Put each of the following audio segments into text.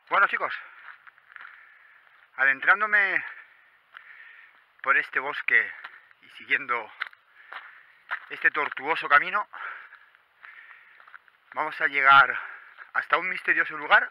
Bueno, chicos, adentrándome por este bosque y siguiendo este tortuoso camino, vamos a llegar hasta un misterioso lugar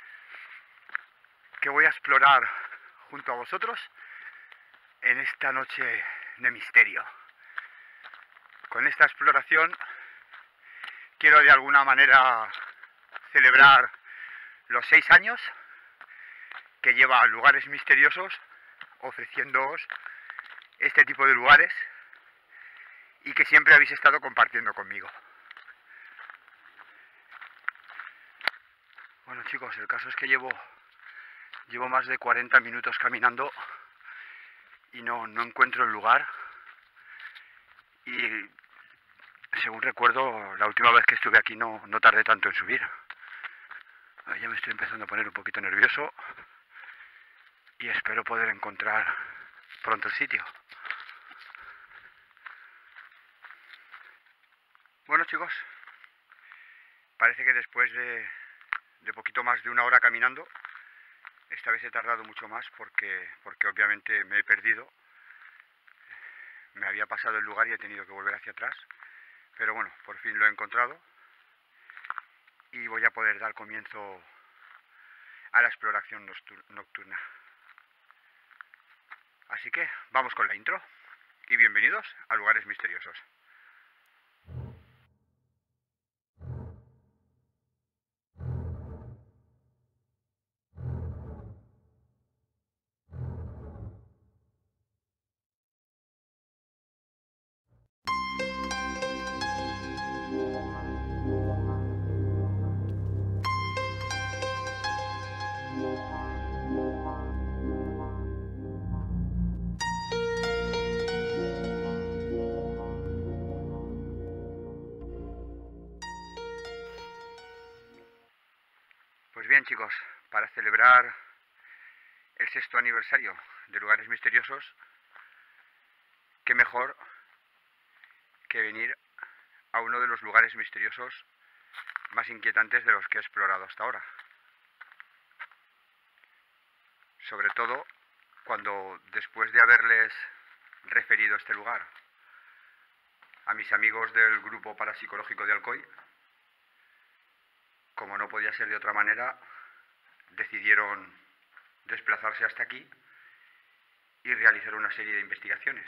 que voy a explorar junto a vosotros en esta noche de misterio. Con esta exploración quiero de alguna manera celebrar los 6 años que lleva Lugares Misteriosos ofreciéndoos este tipo de lugares y que siempre habéis estado compartiendo conmigo. Bueno, chicos, el caso es que llevo más de 40 minutos caminando y no encuentro el lugar. Y según recuerdo, la última vez que estuve aquí no tardé tanto en subir. Ya me estoy empezando a poner un poquito nervioso y espero poder encontrar pronto el sitio. Bueno, chicos, parece que después de poquito más de una hora caminando, esta vez he tardado mucho más porque obviamente me he perdido. Me había pasado el lugar y he tenido que volver hacia atrás. Pero bueno, por fin lo he encontrado y voy a poder dar comienzo a la exploración nocturna. Así que vamos con la intro y bienvenidos a Lugares Misteriosos. Pues bien, chicos, para celebrar el 6º aniversario de Lugares Misteriosos, qué mejor que venir a uno de los lugares misteriosos más inquietantes de los que he explorado hasta ahora. Sobre todo cuando, después de haberles referido este lugar a mis amigos del grupo parapsicológico de Alcoy, como no podía ser de otra manera, decidieron desplazarse hasta aquí y realizar una serie de investigaciones.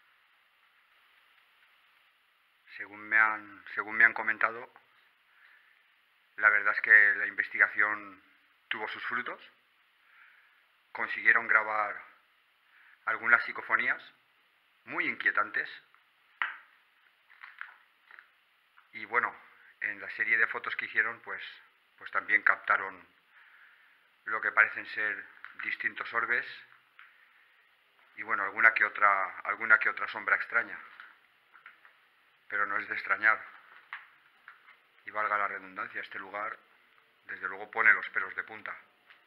Según me han comentado, la verdad es que la investigación tuvo sus frutos. Consiguieron grabar algunas psicofonías muy inquietantes y bueno, en la serie de fotos que hicieron pues también captaron lo que parecen ser distintos orbes y bueno, alguna que otra sombra extraña. Pero no es de extrañar, y valga la redundancia, este lugar desde luego pone los pelos de punta.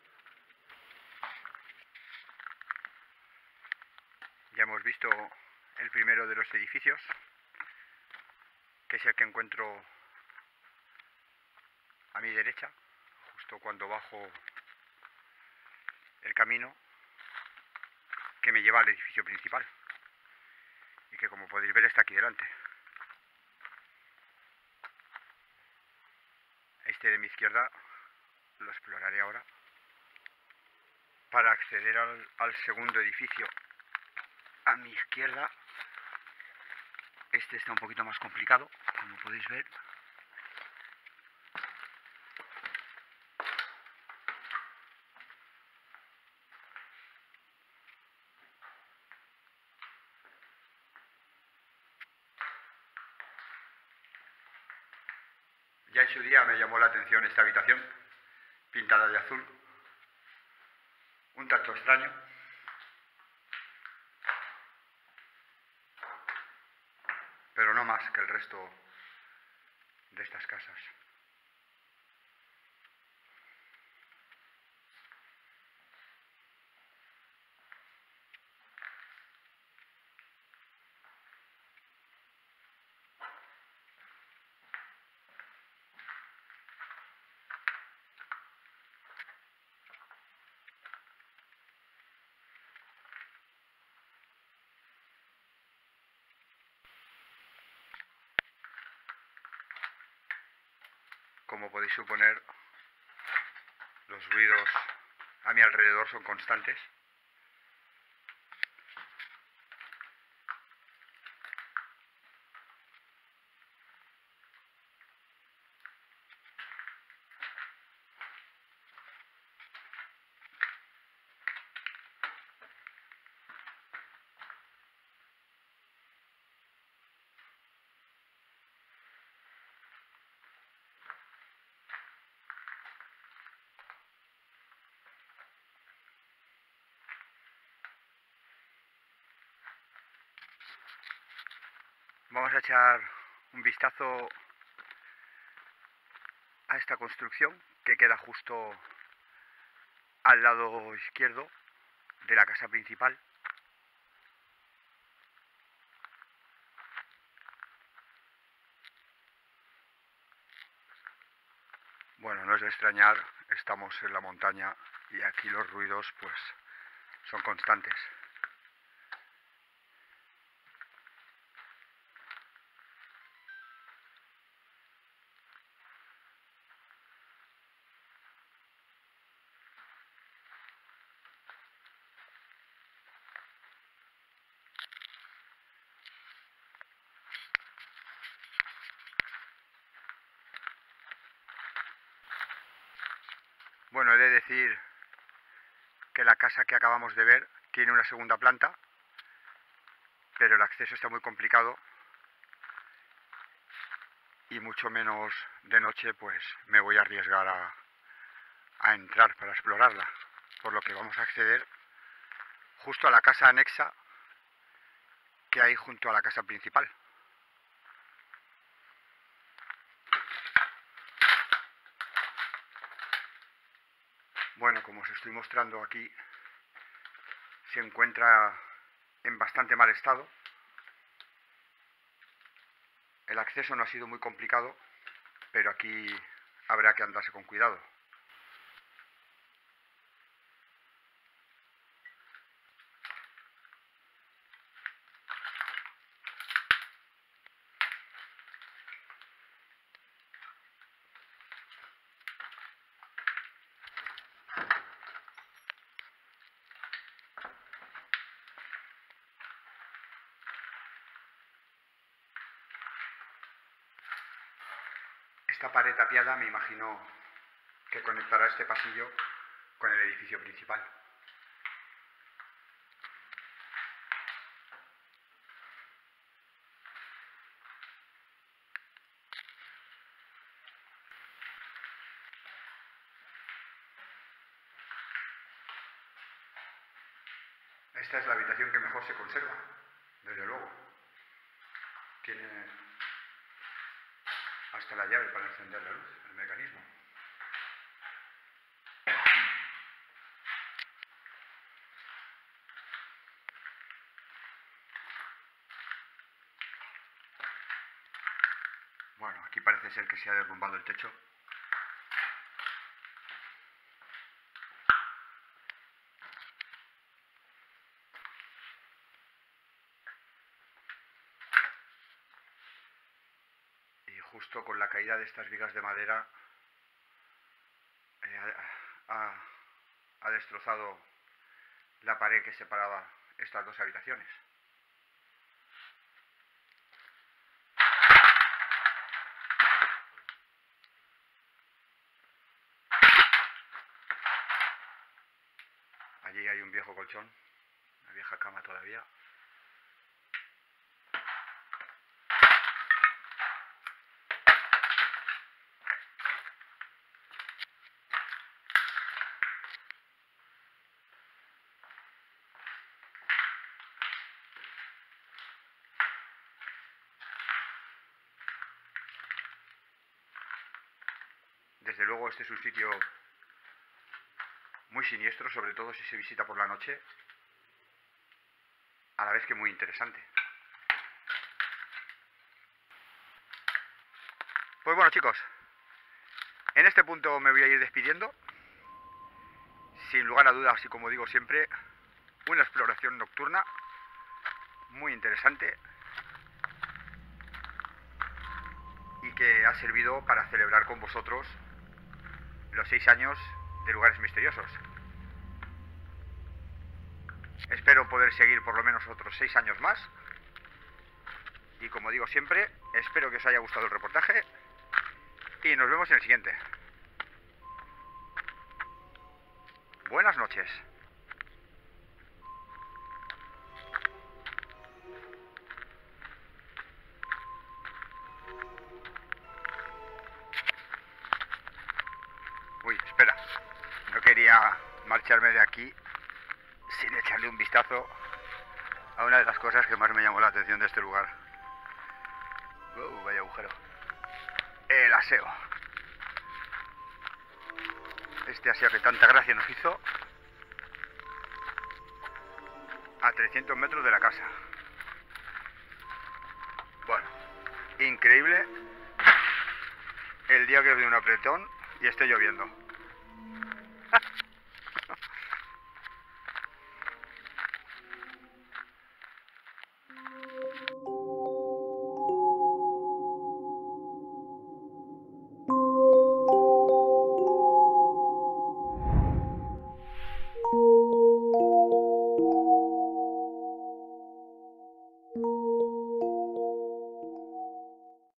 Ya hemos visto el primero de los edificios, que es el que encuentro a mi derecha, justo cuando bajo el camino que me lleva al edificio principal, y que, como podéis ver, está aquí delante. Este de mi izquierda lo exploraré ahora. Para acceder al segundo edificio a mi izquierda, este está un poquito más complicado, como podéis ver. Ya en su día me llamó la atención esta habitación, pintada de azul, un tanto extraño. Pero no más que el resto de estas casas. como podéis suponer, los ruidos a mi alrededor son constantes. Vamos a echar un vistazo a esta construcción que queda justo al lado izquierdo de la casa principal. Bueno, no es de extrañar, estamos en la montaña y aquí los ruidos pues son constantes. Bueno, he de decir que la casa que acabamos de ver tiene una segunda planta, pero el acceso está muy complicado y mucho menos de noche pues me voy a arriesgar a entrar para explorarla, por lo que vamos a acceder justo a la casa anexa que hay junto a la casa principal. Bueno, como os estoy mostrando aquí, se encuentra en bastante mal estado. El acceso no ha sido muy complicado, pero aquí habrá que andarse con cuidado. Esta pared tapiada me imagino que conectará este pasillo con el edificio principal. Esta es la habitación que mejor se conserva, desde luego. Tiene hasta la llave para encender la luz, el mecanismo. Bueno, aquí parece ser que se ha derrumbado el techo. Y justo con la caída de estas vigas de madera ha destrozado la pared que separaba estas dos habitaciones. Allí hay un viejo colchón, una vieja cama todavía. Desde luego este es un sitio muy siniestro, sobre todo si se visita por la noche, a la vez que muy interesante. Pues bueno, chicos, en este punto me voy a ir despidiendo. Sin lugar a dudas, y como digo siempre, una exploración nocturna muy interesante y que ha servido para celebrar con vosotros los 6 años de Lugares Misteriosos. Espero poder seguir por lo menos otros 6 años más. Y como digo siempre, espero que os haya gustado el reportaje y nos vemos en el siguiente. Buenas noches. Uy, espera. No quería marcharme de aquí sin echarle un vistazo a una de las cosas que más me llamó la atención de este lugar. Vaya agujero. El aseo. Este aseo que tanta gracia nos hizo a 300 metros de la casa. Bueno, increíble el día que viene un apretón y esté lloviendo.